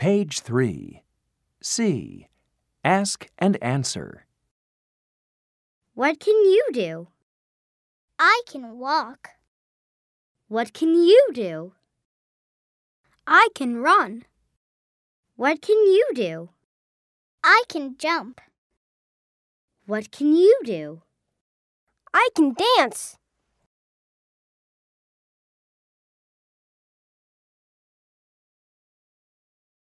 Page 3. C. Ask and answer. What can you do? I can walk. What can you do? I can run. What can you do? I can jump. What can you do? I can dance.